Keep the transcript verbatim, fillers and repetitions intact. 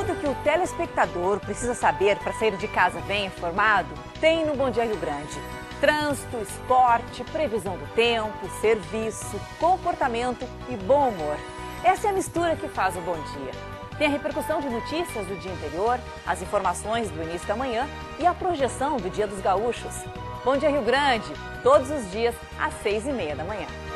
Tudo que o telespectador precisa saber para sair de casa bem informado tem no Bom Dia Rio Grande. Trânsito, esporte, previsão do tempo, serviço, comportamento e bom humor. Essa é a mistura que faz o Bom Dia. Tem a repercussão de notícias do dia anterior, as informações do início da manhã e a projeção do Dia dos Gaúchos. Bom Dia Rio Grande, todos os dias às seis e meia da manhã.